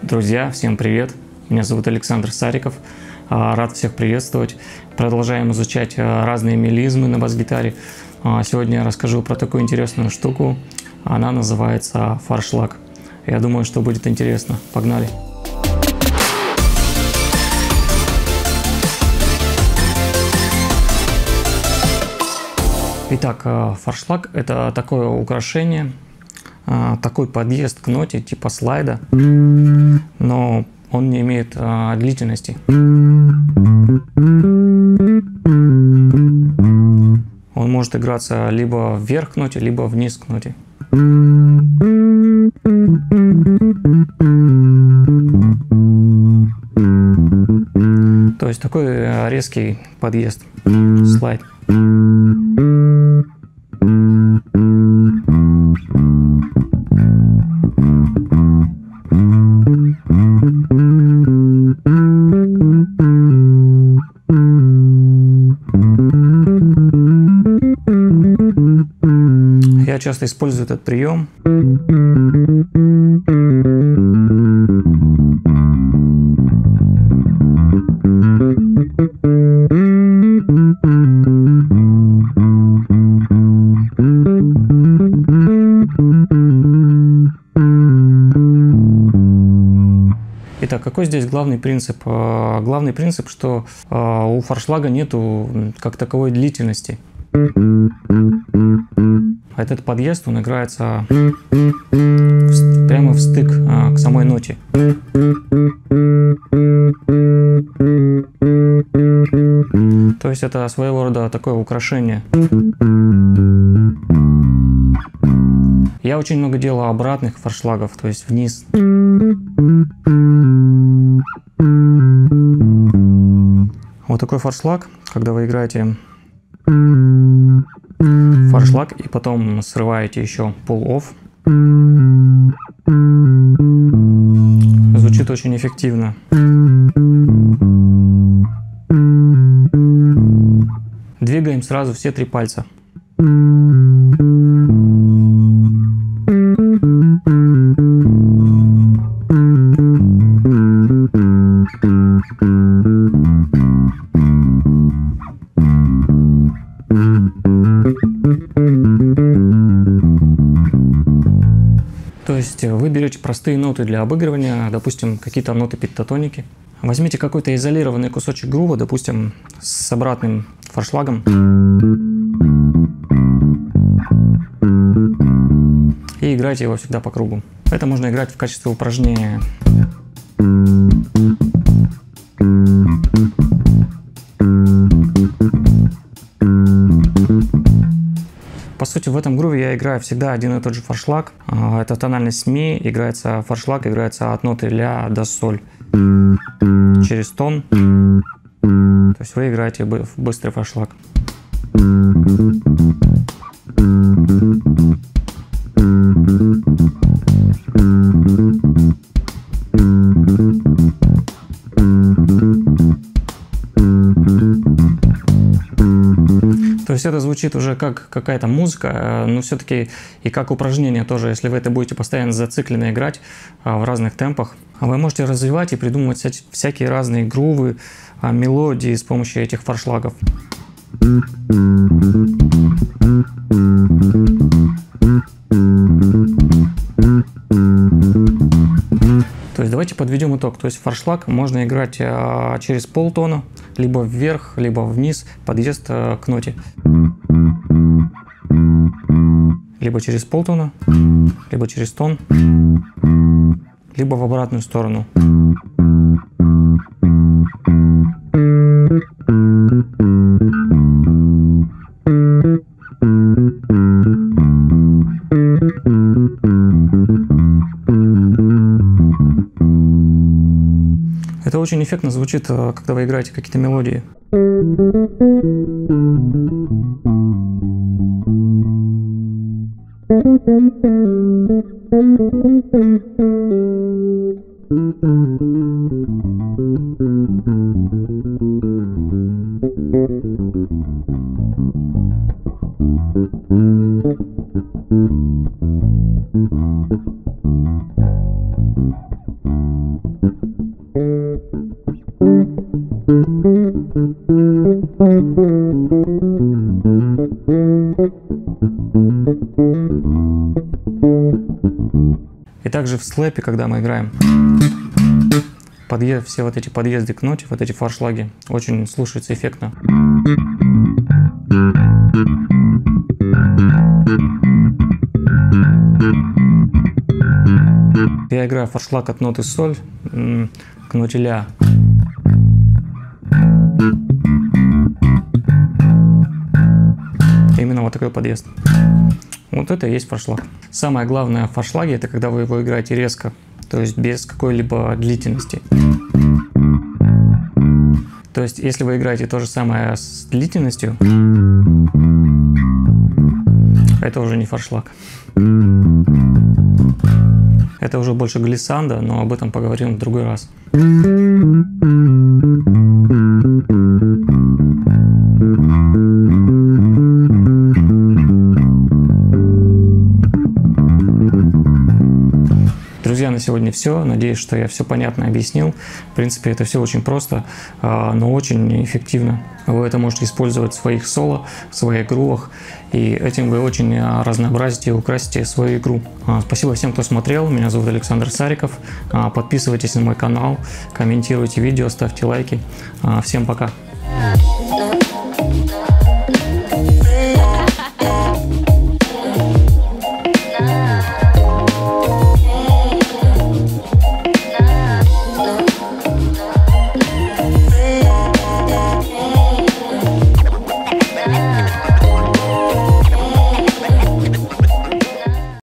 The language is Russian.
Друзья, всем привет! Меня зовут Александр Сариков. Рад всех приветствовать. Продолжаем изучать разные мелизмы на бас-гитаре. Сегодня я расскажу про такую интересную штуку. Она называется фаршлаг. Я думаю, что будет интересно. Погнали! Итак, фаршлаг — это такое украшение, такой подъезд к ноте типа слайда, но он не имеет длительности. Он может играться либо вверх к ноте, либо вниз к ноте. То есть такой резкий подъезд, слайд. Я часто использую этот прием. Итак, какой здесь главный принцип? Главный принцип, что у фаршлага нету как таковой длительности. Этот подъезд, он играется прямо в стык к самой ноте. То есть это своего рода такое украшение. Я очень много делал обратных фаршлагов, то есть вниз. Вот такой фаршлаг, когда вы играете фаршлаг и потом срываете еще pull-off, звучит очень эффективно. Двигаем сразу все три пальца. То есть вы берете простые ноты для обыгрывания, допустим, какие-то ноты пентатоники. Возьмите какой-то изолированный кусочек грува, допустим, с обратным фаршлагом. И играйте его всегда по кругу. Это можно играть в качестве упражнения. По сути, в этом груве я играю всегда один и тот же фаршлаг. Это тональность ми, играется фаршлаг, играется от ноты ля до соль через тон. То есть вы играете в быстрый фаршлаг. То есть это звучит уже как какая-то музыка, но все-таки и как упражнение тоже. Если вы это будете постоянно зацикленно играть в разных темпах, вы можете развивать и придумывать всякие разные грувы, мелодии с помощью этих фаршлагов. То есть давайте подведем итог. То есть фаршлаг можно играть через полтона, либо вверх, либо вниз, подъезд к ноте. Либо через полтона, либо через тон, либо в обратную сторону. Это очень эффектно звучит, когда вы играете какие-то мелодии. И также в слэпе, когда мы играем, все вот эти подъезды к ноте, вот эти форшлаги, очень слушаются эффектно. Я играю форшлаг от ноты соль к ноте ля. Именно вот такой подъезд. Вот это и есть форшлаг. Самое главное в форшлаге — это когда вы его играете резко, то есть без какой-либо длительности. То есть если вы играете то же самое с длительностью, это уже не форшлаг. Это уже больше глиссанда, но об этом поговорим в другой раз. Друзья, на сегодня все. Надеюсь, что я все понятно объяснил. В принципе, это все очень просто, но очень эффективно. Вы это можете использовать в своих соло, в своих грувах, и этим вы очень разнообразите и украсите свою игру. Спасибо всем, кто смотрел. Меня зовут Александр Сариков. Подписывайтесь на мой канал, комментируйте видео, ставьте лайки. Всем пока!